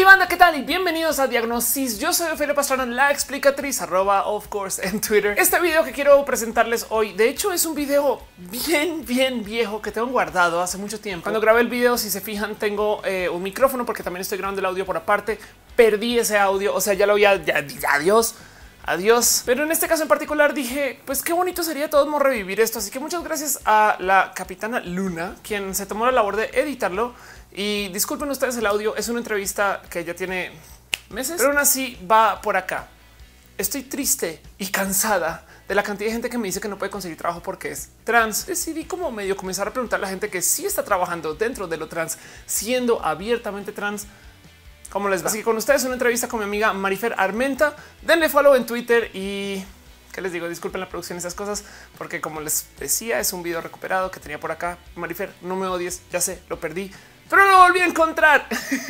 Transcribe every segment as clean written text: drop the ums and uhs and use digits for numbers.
banda, ¿qué tal? Y bienvenidos a Diagnosis. Yo soy Ophelia Pastrana, la explicatriz, of course en Twitter. Este video que quiero presentarles hoy, de hecho, es un video bien viejo que tengo guardado hace mucho tiempo. Cuando grabé el video, si se fijan, tengo un micrófono porque también estoy grabando el audio por aparte. Perdí ese audio, o sea, ya lo había, adiós. Pero en este caso en particular dije, pues qué bonito sería todos revivir esto. Así que muchas gracias a la capitana Luna, quien se tomó la labor de editarlo. Y disculpen ustedes el audio, es una entrevista que ya tiene meses, pero aún así va por acá. Estoy triste y cansada de la cantidad de gente que me dice que no puede conseguir trabajo porque es trans. Decidí como medio comenzar a preguntar a la gente que sí está trabajando dentro de lo trans, siendo abiertamente trans, ¿cómo les va? Así que con ustedes una entrevista con mi amiga Marifer Armenta. Denle follow en Twitter y ¿qué les digo? Disculpen la producción y esas cosas, porque como les decía, es un video recuperado que tenía por acá. Marifer, no me odies, ya sé, lo perdí, pero lo volví a encontrar.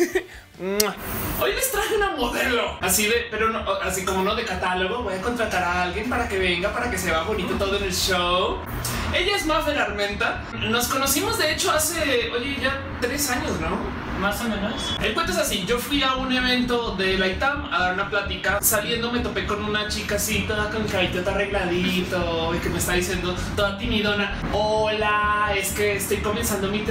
Hoy les traje una modelo así de, pero no, así como no de catálogo. Voy a contratar a alguien para que venga, para que se vea bonito todo en el show. Ella es Marifer Armenta. Nos conocimos de hecho hace, oye, ya 3 años, ¿no? Más o menos. El cuento es así. Yo fui a un evento de la ITAM a dar una plática. Saliendo me topé con una chica así, toda con carita, todo arregladito, y que me está diciendo toda timidona: hola, es que estoy comenzando mi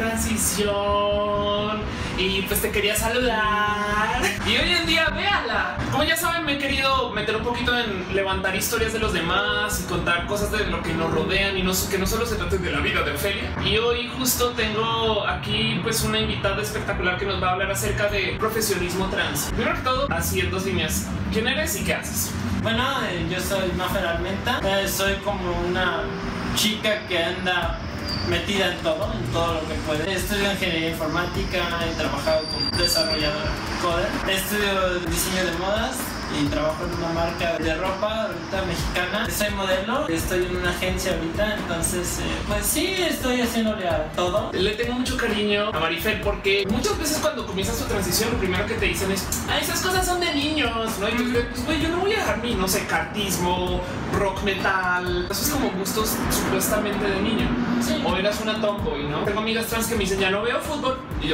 transición y pues te quería saludar. Y hoy en día, véala. Como ya saben, me he querido meter un poquito en levantar historias de los demás y contar cosas de lo que nos rodean y que no solo se trate de la vida de Ophelia. Y hoy justo tengo aquí pues una invitada espectacular que nos va a hablar acerca de profesionismo trans. Primero que todo, así en 2 líneas: ¿quién eres y qué haces? Bueno, yo soy Marifer Armenta. Soy como una chica que anda metida en todo lo que puede. Estudio ingeniería informática, he trabajado como desarrolladora coder, estudio diseño de modas y trabajo en una marca de ropa ahorita mexicana. Soy modelo, estoy en una agencia ahorita, entonces pues sí, estoy haciéndole a todo. Le tengo mucho cariño a Marifer porque muchas veces cuando comienzas tu transición, lo primero que te dicen es: esas cosas son de niños, ¿no? Y tú dices, pues güey, yo no voy a dejar mi, no sé, cartismo, rock metal. Eso es como gustos supuestamente de niño. Sí. O eras una tomboy, ¿no? Tengo amigas trans que me dicen: ya no veo fútbol. Y yo,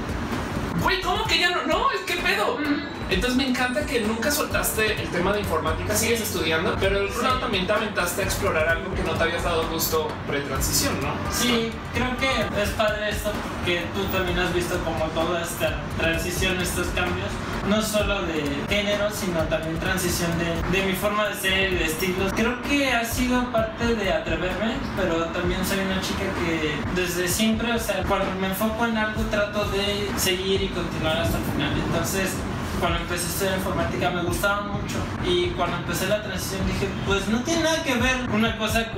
güey, ¿cómo que ya no? No, es que pedo. Entonces me encanta que nunca soltaste el tema de informática, sigues estudiando, pero del otro lado también te aventaste a explorar algo que no te habías dado gusto pre-transición, ¿no? Sí, creo que es padre esto porque tú también has visto como toda esta transición, estos cambios, no solo de género, sino también transición de mi forma de ser y de estilos. Creo que ha sido parte de atreverme, pero también soy una chica que desde siempre, o sea, cuando me enfoco en algo trato de seguir y continuar hasta el final. Entonces, cuando empecé a estudiar informática me gustaba mucho, y cuando empecé la transición dije, pues no tiene nada que ver una cosa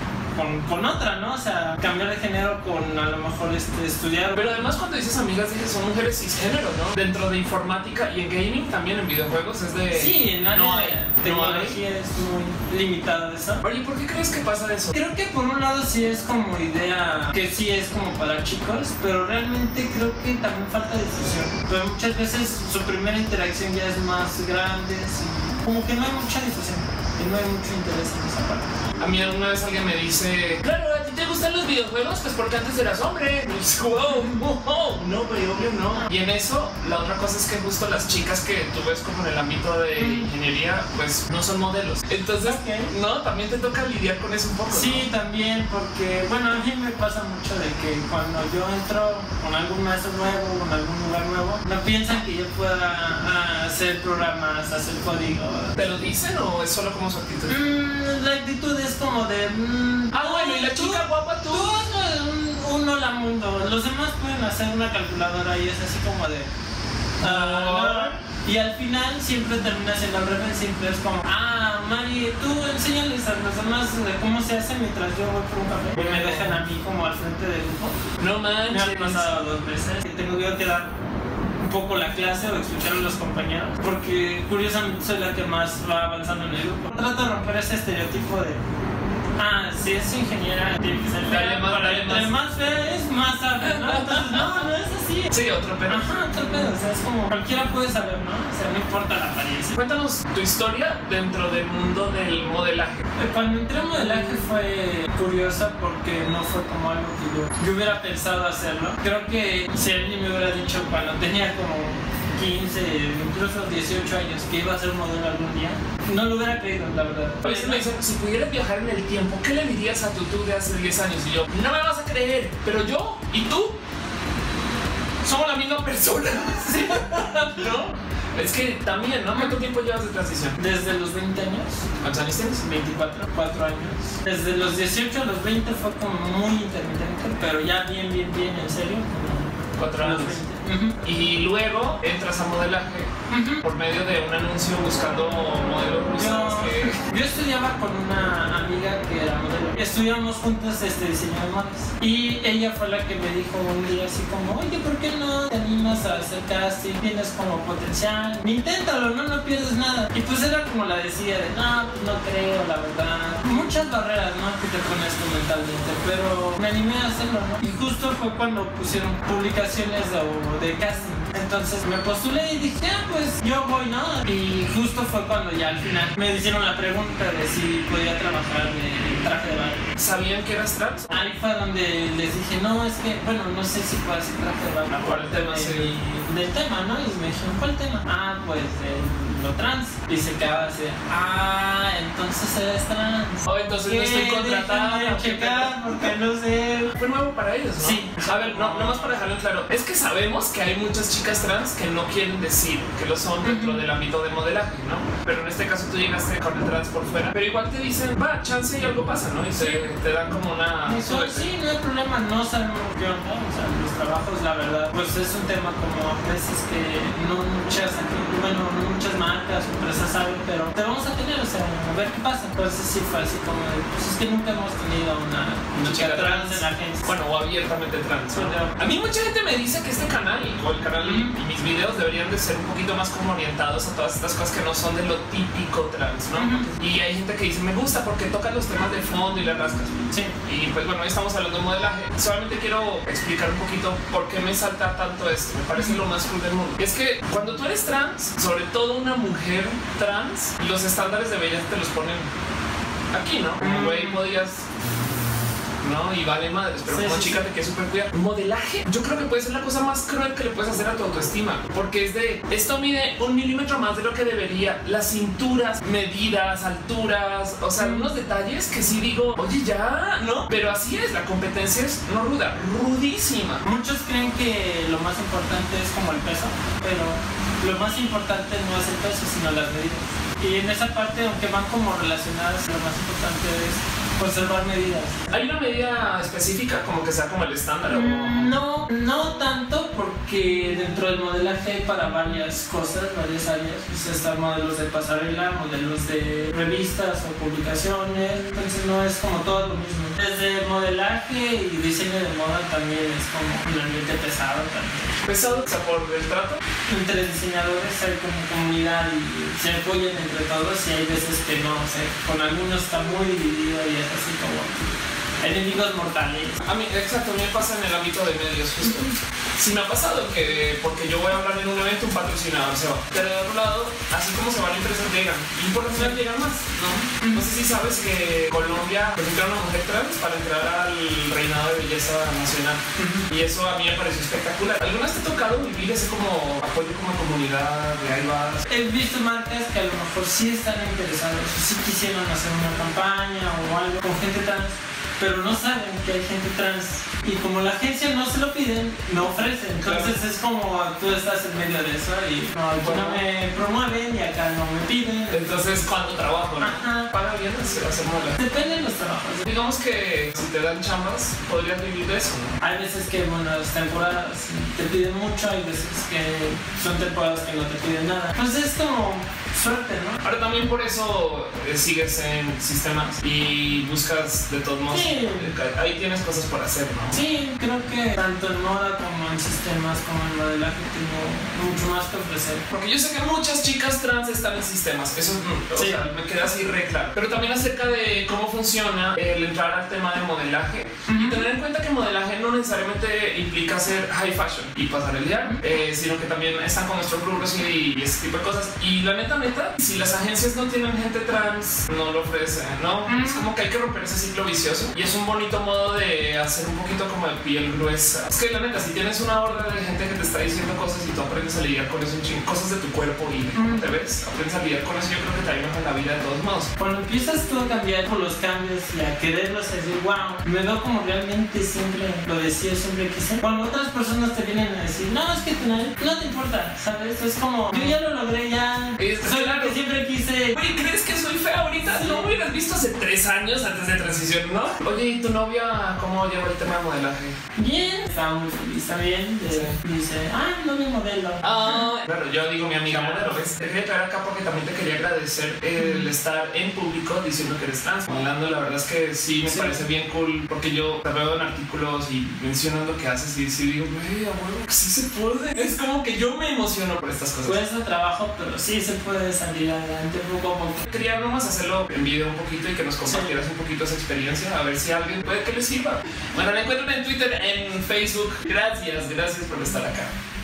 con otra, ¿no? O sea, cambiar de género con a lo mejor estudiar. Pero además cuando dices amigas, dices son mujeres cisgénero, ¿no? Dentro de informática y en gaming, también en videojuegos es de... Sí, en área de tecnología es muy limitada eso. Oye, ¿por qué crees que pasa eso? Creo que por un lado sí es como idea que sí es como para chicos, pero realmente creo que también falta difusión. Pero muchas veces su primera interacción ya es más grande, y como que no hay mucha difusión y no hay mucho interés en esa parte. A mí alguna vez alguien me dice: claro, ¿a ti te gustan los videojuegos? Pues porque antes eras hombre. Y yo, wow, no, pero obvio no. Y en eso, la otra cosa es que justo las chicas que tú ves como en el ámbito de ingeniería, pues no son modelos. Entonces, no, también te toca lidiar con eso un poco. Sí, ¿no? También, porque, bueno, a mí me pasa mucho de que cuando yo entro con algún maestro nuevo, con algún lugar nuevo, no piensan que yo pueda hacer programas, hacer código. ¿Te lo dicen o es solo como su actitud? La actitud es como de... bueno, y la chica guapa tú. Tú un hola mundo. Los demás pueden hacer una calculadora y es así como de... Y al final siempre termina siendo al revés. Siempre es como: Mari, tú enséñales a los demás de cómo se hace mientras yo voy por un café. Y me dejan a mí como al frente del grupo. No manches. Me ha pasado 2 veces que tengo que dar un poco la clase o escuchar a los compañeros, porque curiosamente soy la que más va avanzando en el grupo. Trato de romper ese estereotipo de: si es ingeniera tiene que ser fea. Entre más fea es, más sabe, ¿no? Entonces, no es así. Sí, otro pedo. Ajá, otro pedo. O sea, es como cualquiera puede saber, ¿no? O sea, no importa la apariencia. Cuéntanos tu historia dentro del mundo del modelaje. Cuando entré en modelaje fue curiosa porque no fue como algo que yo hubiera pensado hacerlo. Creo que si alguien me hubiera dicho cuando tenía como 15, incluso 18 años que iba a ser modelo algún día, no lo hubiera creído, la verdad. A veces me dicen, si pudieras viajar en el tiempo, ¿qué le dirías a tu tú de hace 10 años? Y yo, no me vas a creer, pero yo y tú somos la misma persona. ¿Sí? ¿No? Es que también, ¿no? ¿Cuánto tiempo llevas de transición? Desde los 20 años. ¿Cuántos años tienes? 24, 4 años. Desde los 18 a los 20 fue como muy intermitente, pero ya bien, en serio. 4 años. Y luego entras a modelaje por medio de un anuncio buscando modelos rusas. Yo estudiaba con una amiga que era modelo. Estudiamos juntas diseño de modas. Y ella fue la que me dijo un día así como, oye, ¿por qué no te animas a hacer casting? Tienes como potencial. Inténtalo, no pierdes nada. Y pues era como la decía de, no, pues no creo, la verdad. Muchas barreras, ¿no? Que te pones tú mentalmente. Pero me animé a hacerlo, ¿no? Y justo fue cuando pusieron publicaciones de casting. Entonces me postulé y dije, pues yo voy, ¿no? Y justo fue cuando ya al final me hicieron la pregunta de si podía trabajar de traje de baño. ¿Sabían que eras trans? Ahí fue donde les dije, no, es que, bueno, no sé si puedo hacer traje de baño. ¿Cuál tema? Del tema, ¿no? Y me dijeron, ¿cuál tema? Ah, pues lo trans. Y se quedaba así, entonces eres trans. Entonces no estoy contratada. Checar porque no sé. Fue nuevo para ellos, ¿no? Sí. A ver, no más para dejarlo claro. Es que sabemos que hay muchas chicas trans que no quieren decir que lo son dentro del ámbito de modelaje, ¿no? Pero en este caso tú llegaste con el trans por fuera. Pero igual te dicen, va, chance y algo pasa, ¿no? Y te dan como una... Sí, no hay problema, no sabemos qué onda. O sea, los trabajos, la verdad, pues es un tema como a veces que no muchas marcas o empresas saben, pero te vamos a tener, o sea, a ver qué pasa. Entonces sí fue así como de, pues es que nunca hemos tenido una chica trans en la agencia. Bueno, o abiertamente trans, ¿no? Pero, a mí mucha gente me dice que este canal o el canal y mis videos deberían de ser un poquito más como orientados a todas estas cosas que no son de lo típico trans, ¿no? Y hay gente que dice, me gusta porque toca los temas de fondo y le rascas. Sí. Y pues bueno, hoy estamos hablando de modelaje. Solamente quiero explicar un poquito por qué me salta tanto esto. Me parece lo más cool del mundo. Y es que cuando tú eres trans, sobre todo una mujer trans, los estándares de belleza te los ponen aquí, ¿no? Güey, podías... ¿no? Y vale madres, pero como chica te queda súper cuidada. Modelaje, yo creo que puede ser la cosa más cruel que le puedes hacer a tu autoestima, porque es de, esto mide 1 milímetro más de lo que debería, las cinturas, medidas, alturas, o sea, unos detalles que sí digo, oye, ya, ¿no? Pero así es, la competencia es no ruda, rudísima. Muchos creen que lo más importante es como el peso, pero lo más importante no es el peso, sino las medidas. Y en esa parte, aunque van como relacionadas, lo más importante es conservar medidas. ¿Hay una medida específica como que sea como el estándar? No tanto, porque dentro del modelaje hay para varias cosas, varias áreas. Pues están modelos de pasarela, modelos de revistas o publicaciones, entonces no es como todo lo mismo. Desde modelaje y diseño de moda también es como un ambiente pesado también. ¿Pesado? O sea, por el trato. Entre diseñadores hay como comunidad y se apoyan entre todos, y hay veces que no, o sea, con algunos está muy dividido y es así como enemigos mortales. A mí, exacto, a mí me pasa en el ámbito de medios justo. Sí me ha pasado que, porque yo voy a hablar en un evento, un patrocinador se va. Pero de otro lado, así como se van empresas llegan. Y por lo general llegan más, ¿no? No sé si sabes que Colombia permitió a una mujer trans para entrar al reinado de belleza nacional. Y eso a mí me pareció espectacular. ¿Alguna vez te ha tocado vivir ese como apoyo como comunidad de ahí vas? He visto marcas que a lo mejor sí están interesadas, sí quisieron hacer una campaña o algo con gente trans, pero no saben que hay gente trans, y como la agencia no se lo piden, no ofrecen. Entonces claro, es como tú estás en medio de eso y no me promueven y acá no me piden. Entonces, ¿cuándo trabajo? ¿No? ¿Paga bien hacer moda? Depende de los trabajos. Digamos que si te dan chambas, podrías vivir de eso, ¿no? Hay veces que, bueno, las temporadas te piden mucho, hay veces que son temporadas que no te piden nada. Entonces es como suerte, ¿no? Ahora también por eso sigues en sistemas y buscas de todos modos. Sí. Ahí tienes cosas por hacer, ¿no? Sí, creo que tanto en moda como en sistemas como en modelaje tengo mucho más que ofrecer. Porque yo sé que muchas chicas trans están en sistemas, eso o sea, me queda así re claro. Pero también acerca de cómo funciona el entrar al tema de modelaje. Y tener en cuenta que modelaje no necesariamente implica ser high fashion y pasar el día, sino que también están con nuestros rubros y ese tipo de cosas. Y la neta, si las agencias no tienen gente trans, no lo ofrecen, ¿no? Es como que hay que romper ese ciclo vicioso y es un bonito modo de hacer un poquito como de piel gruesa. Es que la neta, si tienes una horda de gente que te está diciendo cosas y tú aprendes a lidiar con eso, un chingo, cosas de tu cuerpo y de cómo te ves, aprendes a lidiar con eso, yo creo que te ayuda en la vida de todos modos. Cuando empiezas tú a cambiar por los cambios y a quererlos, a decir, wow, me veo como realmente siempre lo decía, siempre quise. Cuando otras personas te vienen a decir, no, es que no te importa, ¿sabes? Es como, yo ya lo logré, ya soy la que siempre quise. Oye, ¿crees que soy fea ahorita? No me hubieras visto hace 3 años antes de transición, ¿no? Oye, ¿y tu novia cómo lleva el tema de modelaje? Bien, está muy feliz también. Dice, no me modelo. Claro, yo digo mi amiga modelo, ¿ves? Te quería traer acá porque también te quería agradecer el estar en público diciendo que eres trans. Modelando, la verdad es que sí me parece bien cool porque yo te veo en artículos y mencionan lo que haces y sí digo, güey, abuelo, que sí se puede. Es como que yo me emociono por estas cosas. Cuesta trabajo, pero sí se puede salir adelante poco a poco. Quería nomás hacerlo en video un poquito y que nos compartieras un poquito esa experiencia, a ver si a alguien puede que le sirva. Bueno, me encuentran en Twitter, en Facebook. Gracias por estar acá.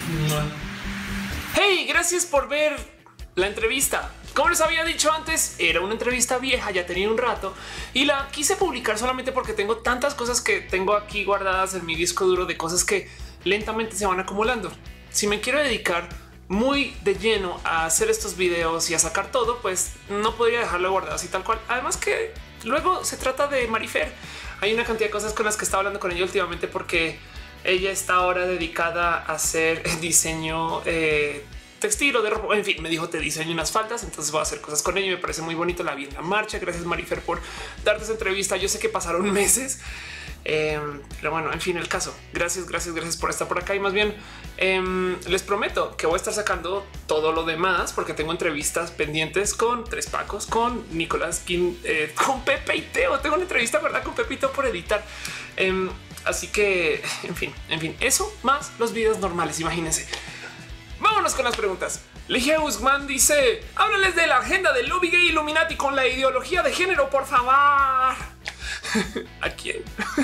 Hey, gracias por ver la entrevista. Como les había dicho antes, era una entrevista vieja, ya tenía un rato y la quise publicar solamente porque tengo tantas cosas que tengo aquí guardadas en mi disco duro de cosas que lentamente se van acumulando. Si me quiero dedicar muy de lleno a hacer estos videos y a sacar todo, pues no podría dejarlo guardado así tal cual. Además que luego se trata de Marifer. Hay una cantidad de cosas con las que estaba hablando con ella últimamente porque ella está ahora dedicada a hacer diseño textil o de ropa. En fin, me dijo te diseño unas faldas, entonces voy a hacer cosas con ella. Me parece muy bonito, la vi en la marcha. Gracias Marifer por darte esa entrevista. Yo sé que pasaron meses, pero bueno, en fin, el caso. Gracias por estar por acá y más bien les prometo que voy a estar sacando todo lo demás porque tengo entrevistas pendientes con Tres Pacos, con Nicolás King, con Pepe y Teo. Tengo una entrevista, ¿verdad? Con Pepe y Teo por editar. Así que, en fin, eso más los videos normales. Imagínense. Vámonos con las preguntas. Ligia Guzmán dice: háblales de la agenda del lobby gay Illuminati con la ideología de género, por favor. ¿A quién?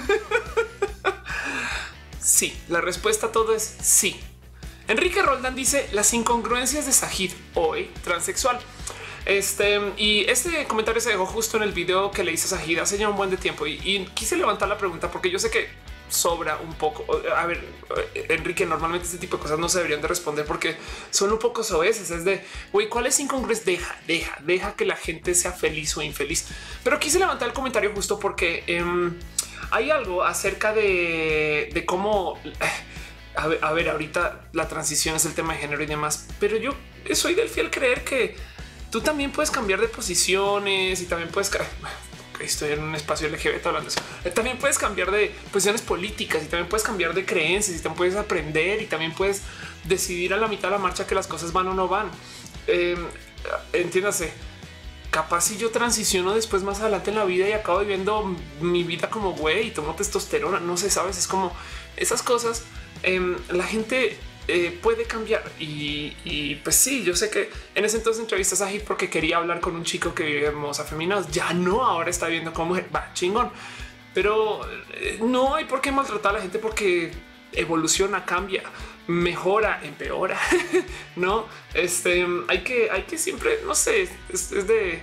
Sí, la respuesta a todo es sí. Enrique Roldán dice: las incongruencias de Sajid, hoy transexual. Y este comentario se dejó justo en el video que le hice a Sajid hace ya un buen de tiempo y quise levantar la pregunta porque yo sé que sobra un poco. A ver, Enrique, normalmente este tipo de cosas no se deberían de responder porque son un poco soeces. Es de güey, ¿cuál es incongruencia? Deja que la gente sea feliz o infeliz. Pero quise levantar el comentario justo porque hay algo acerca de cómo a ver, ahorita la transición es el tema de género y demás, pero yo soy del fiel creer que tú también puedes cambiar de posiciones y también puedes estoy en un espacio LGBT hablando de eso. También puedes cambiar de posiciones políticas y también puedes cambiar de creencias y también puedes aprender y también puedes decidir a la mitad de la marcha que las cosas van o no van. Entiéndase, capaz si yo transiciono después más adelante en la vida y acabo viviendo mi vida como güey y tomo testosterona, no sé, sabes, es como esas cosas. La gente puede cambiar y pues sí, yo sé que en ese entonces entrevistas a Sajid porque quería hablar con un chico que vivimos afeminados. Ya no, ahora está viendo cómo va chingón, pero no hay por qué maltratar a la gente porque evoluciona, cambia, mejora, empeora. No, hay que siempre, no sé, es de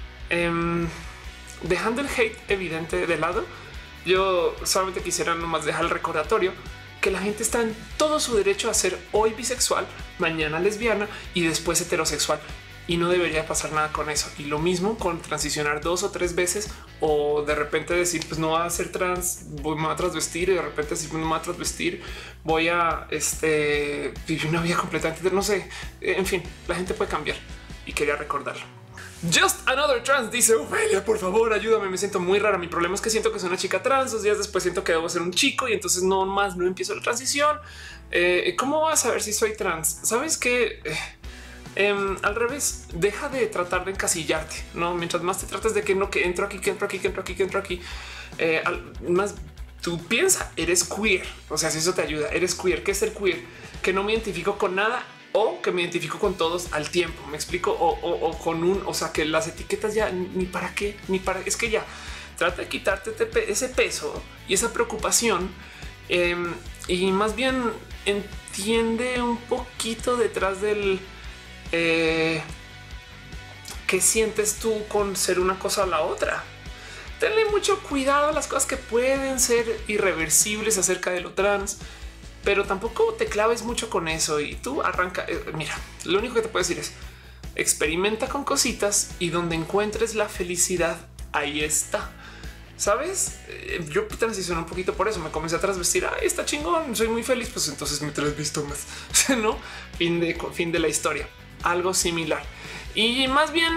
dejando el hate evidente de lado. Yo solamente quisiera nomás dejar el recordatorio que la gente está en todo su derecho a ser hoy bisexual, mañana lesbiana y después heterosexual. Y no debería pasar nada con eso. Y lo mismo con transicionar 2 o 3 veces o de repente decir pues no va a ser trans, me voy a transvestir y de repente decir no me voy a transvestir, voy a vivir una vida completamente, no sé. En fin, la gente puede cambiar y quería recordarlo. Just Another Trans dice: Ofelia, por favor, ayúdame. Me siento muy rara. Mi problema es que siento que soy una chica trans. 2 días después siento que debo ser un chico y entonces no empiezo la transición. ¿Cómo vas a saber si soy trans? Sabes que al revés, deja de tratar de encasillarte. No, mientras más te tratas de que no, que entro aquí, que entro aquí, que entro aquí, que entro aquí, más tú piensas, eres queer. O sea, si eso te ayuda, eres queer. ¿Qué es ser queer? Que no me identifico con nada o que me identifico con todos al tiempo. Me explico, o con o sea, que las etiquetas ya ni para qué, ni para, es que ya trata de quitarte ese peso y esa preocupación y más bien entiende un poquito detrás del qué sientes tú con ser una cosa o la otra. Tenle mucho cuidado a las cosas que pueden ser irreversibles acerca de lo trans, pero tampoco te claves mucho con eso y tú arranca. Mira, lo único que te puedo decir es experimenta con cositas y donde encuentres la felicidad, ahí está. ¿Sabes? Yo transicioné un poquito por eso. Me comencé a trasvestir. Ay, está chingón. Soy muy feliz. Pues entonces me trasvisto más. No fin de la historia. Algo similar. Y más bien,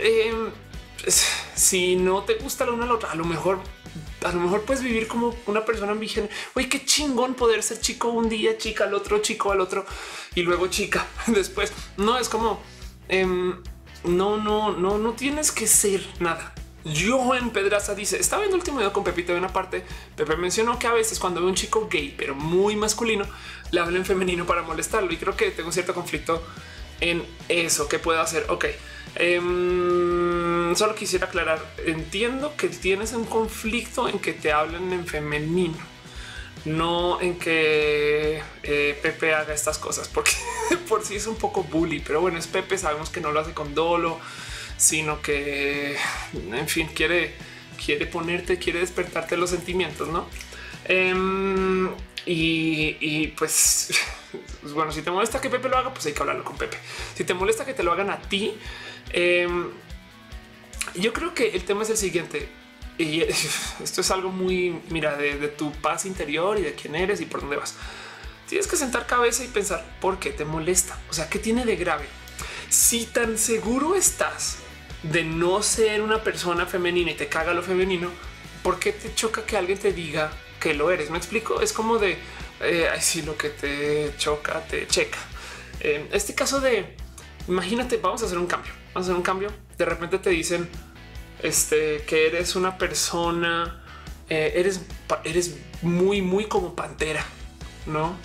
si no te gusta la una a la otra, a lo mejor puedes vivir como una persona virgen. Oye, qué chingón poder ser chico un día, chica al otro, chico al otro y luego chica después. No es como no tienes que ser nada. Yo en Pedraza dice, estaba viendo el último video con Pepito de una parte. Pepe mencionó que a veces cuando ve un chico gay, pero muy masculino, le habla en femenino para molestarlo. Y creo que tengo un cierto conflicto en eso. ¿Qué puedo hacer? Ok. Solo quisiera aclarar. Entiendo que tienes un conflicto en que te hablen en femenino, no en que Pepe haga estas cosas, porque por sí es un poco bully. Pero bueno, es Pepe. Sabemos que no lo hace con dolo, sino que, en fin, quiere despertarte los sentimientos, ¿no? Y pues, bueno, si te molesta que Pepe lo haga, pues hay que hablarlo con Pepe. Si te molesta que te lo hagan a ti, yo creo que el tema es el siguiente. Y esto es algo muy, mira, de tu paz interior y de quién eres y por dónde vas. Tienes que sentar cabeza y pensar por qué te molesta. O sea, ¿qué tiene de grave? Si tan seguro estás de no ser una persona femenina y te caga lo femenino, ¿por qué te choca que alguien te diga que lo eres? Me explico. Es como de ay, sí, lo que te choca te checa. Este caso de imagínate, vamos a hacer un cambio. De repente te dicen que eres una persona, eres muy como Pantera, no?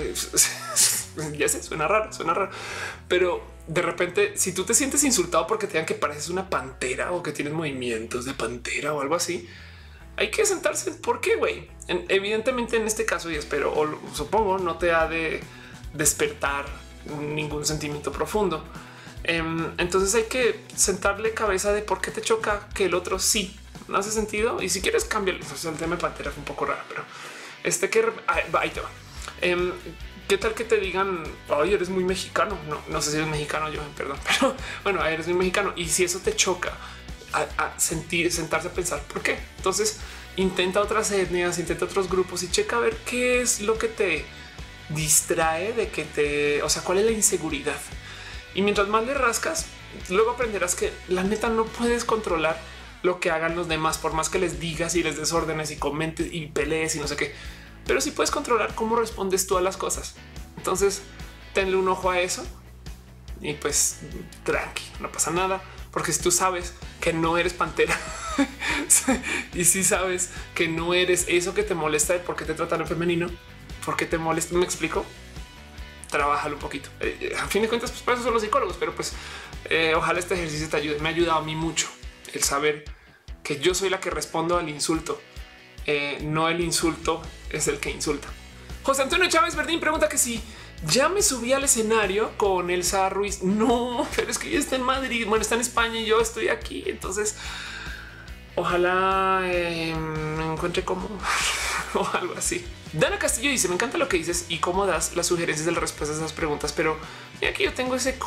Ya sé, suena raro, pero de repente, si tú te sientes insultado porque te digan que pareces una pantera o que tienes movimientos de pantera o algo así, hay que sentarse. ¿Por qué, güey? Evidentemente en este caso, y espero o supongo, no te ha de despertar ningún sentimiento profundo. Entonces hay que sentarle cabeza de por qué te choca que el otro sí. No hace sentido. Y si quieres cambiarlo, o sea, el tema de pantera fue un poco raro, pero ahí te va. ¿Qué tal que te digan, oye, eres muy mexicano? No sé si eres mexicano, yo, perdón, pero bueno, eres muy mexicano. Y si eso te choca, sentarse a pensar por qué. Entonces intenta otras etnias, intenta otros grupos y checa a ver qué es lo que te distrae de o sea, cuál es la inseguridad. Y mientras más le rascas, luego aprenderás que la neta no puedes controlar lo que hagan los demás, por más que les digas y les des órdenes y comentes y pelees y no sé qué. Pero sí puedes controlar cómo respondes tú a las cosas. Entonces, tenle un ojo a eso y pues tranqui, no pasa nada, porque si tú sabes que no eres Pantera y si sabes que no eres eso que te molesta de por qué te tratan en femenino, por qué te molesta, me explico. Trabájalo un poquito. A fin de cuentas, pues para eso son los psicólogos, pero pues ojalá este ejercicio te ayude. Me ha ayudado a mí mucho el saber que yo soy la que respondo al insulto. No el insulto es el que insulta. José Antonio Chávez Verdín pregunta que si ya me subí al escenario con Elsa Ruiz. No, pero es que ella está en Madrid. Bueno, está en España y yo estoy aquí. Entonces, ojalá me encuentre como o algo así. Dana Castillo dice: me encanta lo que dices y cómo das las sugerencias de las respuestas a esas preguntas, pero aquí yo tengo ese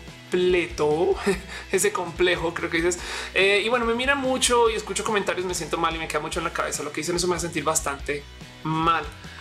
ese complejo, creo que dices. Y bueno, me mira mucho y escucho comentarios, me siento mal y me queda mucho en la cabeza. Lo que dicen, eso me hace sentir bastante mal.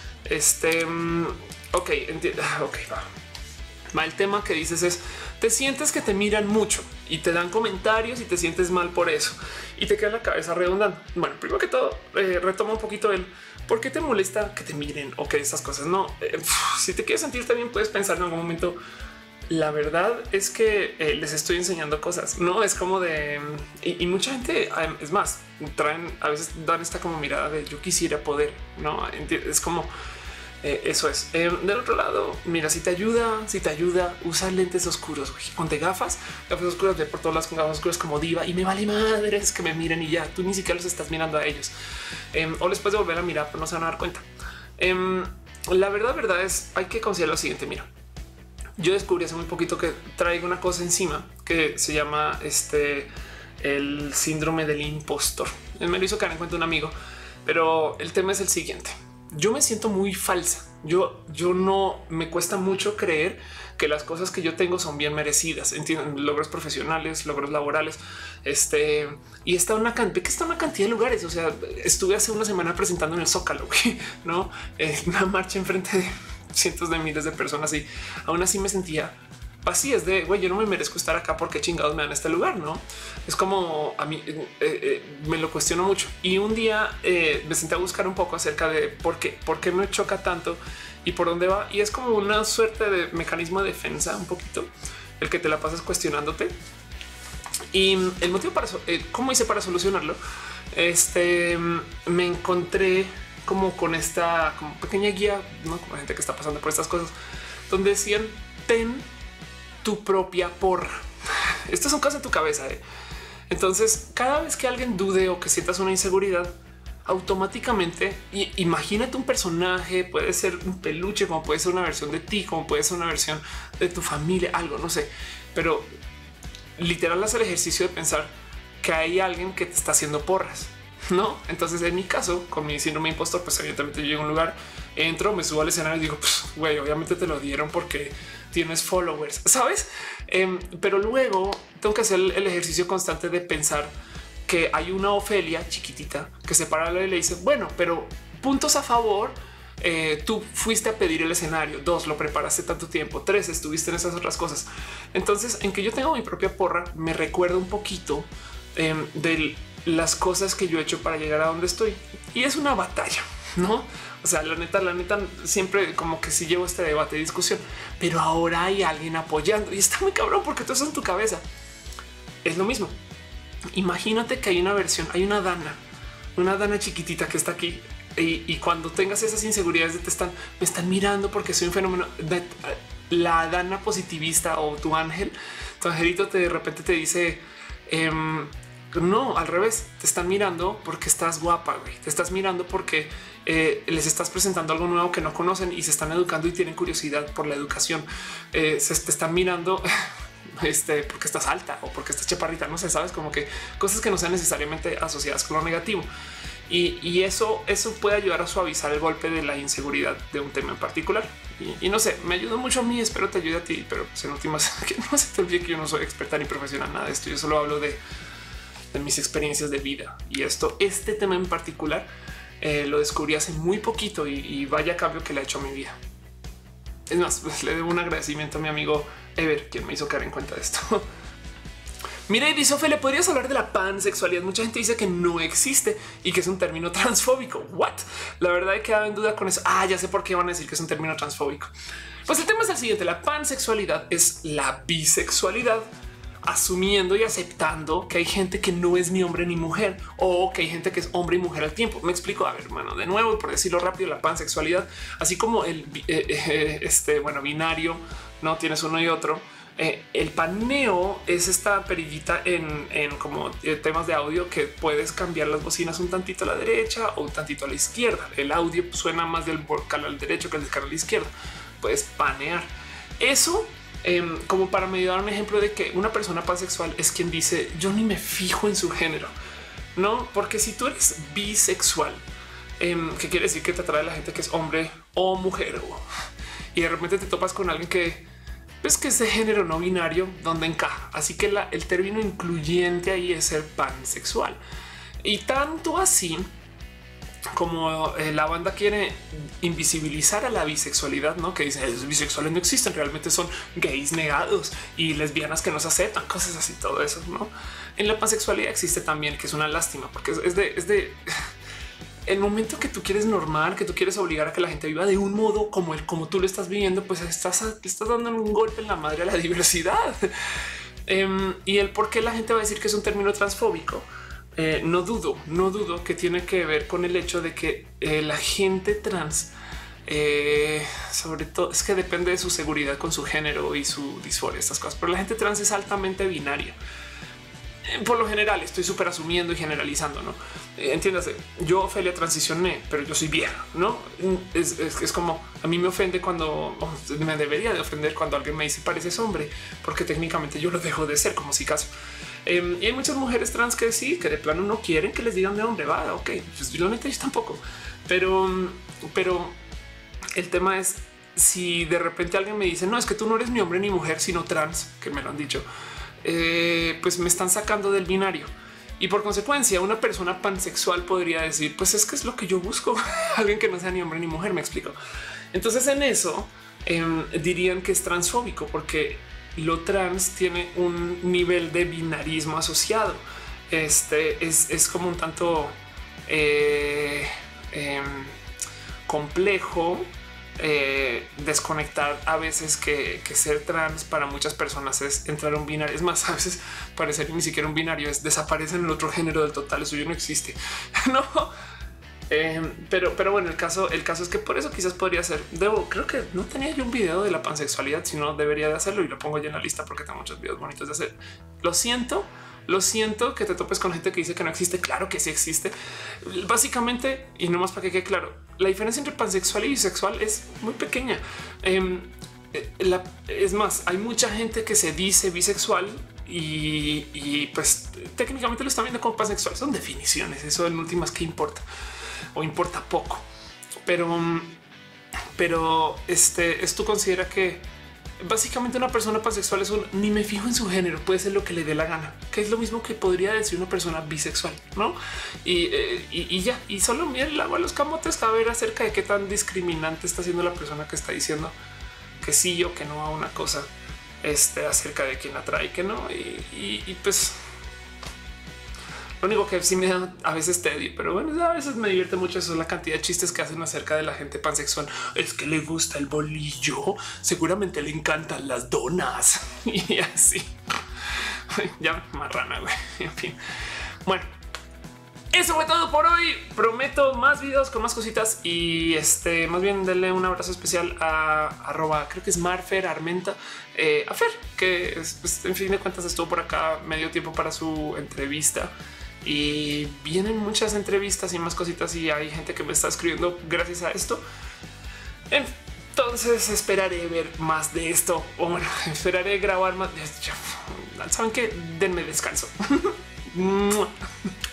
Ok, entiendo. Ok, va. El tema que dices es: te sientes que te miran mucho y te dan comentarios y te sientes mal por eso y te queda en la cabeza redundante. Bueno, primero que todo, retoma un poquito el por qué te molesta que te miren o que esas cosas no. Si te quieres sentir también, puedes pensar en algún momento. La verdad es que les estoy enseñando cosas, no es como de y mucha gente, es más, traen a veces dan esta como mirada de yo quisiera poder, no es como Eso es. Del otro lado, mira, si te ayuda, usar lentes oscuros, güey. Ponte gafas oscuras, de por todas las con gafas oscuras como diva y me vale madres que me miren y ya tú ni siquiera los estás mirando a ellos. O les puedes volver a mirar, pero no se van a dar cuenta. La verdad es hay que considerar lo siguiente. Mira, yo descubrí hace muy poquito que traigo una cosa encima que se llama el síndrome del impostor. Él me lo hizo caer en cuenta un amigo, pero el tema es el siguiente. Yo me siento muy falsa. Yo no me cuesta mucho creer que las cosas que yo tengo son bien merecidas. Entienden, logros profesionales, logros laborales. Y está una cantidad de lugares. O sea, estuve hace una semana presentando en el Zócalo, no una marcha enfrente de cientos de miles de personas y aún así me sentía así. Es de güey, yo no me merezco estar acá porque chingados me dan este lugar. No es como a mí me lo cuestiono mucho. Y un día me senté a buscar un poco acerca de por qué me choca tanto y por dónde va. Y es como una suerte de mecanismo de defensa, un poquito el que te la pasas cuestionándote. Y el motivo para eso, cómo hice para solucionarlo, me encontré como con esta como pequeña guía, ¿no? Como gente que está pasando por estas cosas, donde decían ten tu propia porra. Estas son cosas en tu cabeza. Entonces, cada vez que alguien dude o que sientas una inseguridad, automáticamente imagínate un personaje, puede ser un peluche, como puede ser una versión de ti, como puede ser una versión de tu familia, algo, no sé, pero literal haz el ejercicio de pensar que hay alguien que te está haciendo porras. No, entonces en mi caso, con mi síndrome de impostor, pues evidentemente yo llego a un lugar, entro, me subo al escenario y digo, pues güey, obviamente te lo dieron porque tienes followers, sabes? Pero luego tengo que hacer el ejercicio constante de pensar que hay una Ofelia chiquitita que se para y le dice, bueno, pero puntos a favor. Tú fuiste a pedir el escenario. 2, lo preparaste tanto tiempo. 3, estuviste en esas otras cosas. Entonces, en que yo tengo mi propia porra, me recuerda un poquito de las cosas que yo he hecho para llegar a donde estoy. Y es una batalla, ¿no? O sea, la neta, siempre como que sí llevo este debate y discusión, pero ahora hay alguien apoyando y está muy cabrón porque todo eso en tu cabeza es lo mismo. Imagínate que hay una versión, hay una Dana chiquitita que está aquí. Y cuando tengas esas inseguridades de me están mirando porque soy un fenómeno de la Dana positivista o tu angelito de repente te dice no, al revés, te están mirando porque estás guapa, güey. Te estás mirando porque les estás presentando algo nuevo que no conocen y se están educando y tienen curiosidad por la educación. Se te están mirando porque estás alta o porque estás chaparrita, no sé, sabes, como que cosas que no sean necesariamente asociadas con lo negativo. Y eso puede ayudar a suavizar el golpe de la inseguridad de un tema en particular. Y no sé, me ayudó mucho a mí, espero te ayude a ti, pero pues en últimas que no se te olvide que yo no soy experta ni profesional, nada de esto. Yo solo hablo de mis experiencias de vida y este tema en particular lo descubrí hace muy poquito y vaya cambio que le ha hecho a mi vida. Es más, pues, le debo un agradecimiento a mi amigo Ever, quien me hizo caer en cuenta de esto. Mira, y dice Ofe, ¿le podrías hablar de la pansexualidad? Mucha gente dice que no existe y que es un término transfóbico. What? La verdad he quedado en duda con eso. Ya sé por qué van a decir que es un término transfóbico. Pues el tema es el siguiente. La pansexualidad es la bisexualidad, asumiendo y aceptando que hay gente que no es ni hombre ni mujer o que hay gente que es hombre y mujer al tiempo. Me explico. A ver, hermano, de nuevo, por decirlo rápido, la pansexualidad, así como el binario, no tienes uno y otro. El paneo es esta perillita en como temas de audio que puedes cambiar las bocinas un tantito a la derecha o un tantito a la izquierda. El audio suena más del vocal al derecho que el del a la izquierda. Puedes panear eso como para medio dar un ejemplo de que una persona pansexual es quien dice yo ni me fijo en su género, no, porque si tú eres bisexual, ¿qué quiere decir? Que te atrae la gente que es hombre o mujer y de repente te topas con alguien que es de género no binario, donde encaja. Así que el término incluyente ahí es ser pansexual. Y tanto así como la banda quiere invisibilizar a la bisexualidad, ¿no? Que dice los bisexuales no existen, realmente son gays negados y lesbianas que no se aceptan, cosas así, todo eso, ¿no? En la pansexualidad existe también, que es una lástima, porque es de el momento que tú quieres normar, que tú quieres obligar a que la gente viva de un modo como tú lo estás viviendo, pues estás dando un golpe en la madre a la diversidad. Y el por qué la gente va a decir que es un término transfóbico. No dudo que tiene que ver con el hecho de que la gente trans Sobre todo es que depende de su seguridad con su género y su disforia, estas cosas. Pero la gente trans es altamente binaria. Por lo general, estoy súper asumiendo y generalizando, ¿no? Entiéndase, yo, Ofelia, transicioné, pero yo soy vieja, ¿no? Es como, a mí me ofende cuando, me debería de ofender cuando alguien me dice pareces hombre, porque técnicamente yo lo dejo de ser, como si caso. Y hay muchas mujeres trans que sí, que de plano no quieren que les digan de hombre, va, ok, pues yo tampoco. Pero el tema es, si de repente alguien me dice, no, es que tú no eres ni hombre ni mujer, sino trans, que me lo han dicho, pues me están sacando del binario. Y por consecuencia, una persona pansexual podría decir, pues es que es lo que yo busco, alguien que no sea ni hombre ni mujer, me explico. Entonces en eso dirían que es transfóbico porque lo trans tiene un nivel de binarismo asociado. Es como un tanto complejo desconectar a veces que ser trans para muchas personas es entrar a un binario. Es más, a veces parecer ni siquiera un binario es desaparecer en el otro género del total. Eso ya no existe. No, pero bueno, el caso es que por eso quizás podría ser. Creo que no tenía yo un video de la pansexualidad, sino debería de hacerlo y lo pongo ya en la lista porque tengo muchos videos bonitos de hacer. Lo siento que te topes con gente que dice que no existe. Claro que sí existe. Básicamente, y no más para que quede claro, la diferencia entre pansexual y bisexual es muy pequeña. Es más, hay mucha gente que se dice bisexual y pues técnicamente lo están viendo como pansexual. Son definiciones. Eso en últimas que importa o importa poco, pero esto considera que básicamente una persona pansexual es un ni me fijo en su género, puede ser lo que le dé la gana, que es lo mismo que podría decir una persona bisexual, ¿no? Y ya, y solo mira el agua a los camotes a ver acerca de qué tan discriminante está siendo la persona que está diciendo que sí o que no a una cosa acerca de quién atrae, que no. Y pues lo único que sí me da a veces tedio, pero bueno, a veces me divierte mucho eso, la cantidad de chistes que hacen acerca de la gente pansexual. Es que le gusta el bolillo, seguramente le encantan las donas y así. Ya marrana, güey. En fin, bueno, eso fue todo por hoy. Prometo más videos con más cositas y más bien denle un abrazo especial a @ creo que es Marfer Armenta, a Fer, que pues, en fin de cuentas estuvo por acá medio tiempo para su entrevista. Y vienen muchas entrevistas y más cositas y hay gente que me está escribiendo gracias a esto. Entonces esperaré ver más de esto. O bueno, esperaré grabar más. ¿Saben qué? Denme descanso.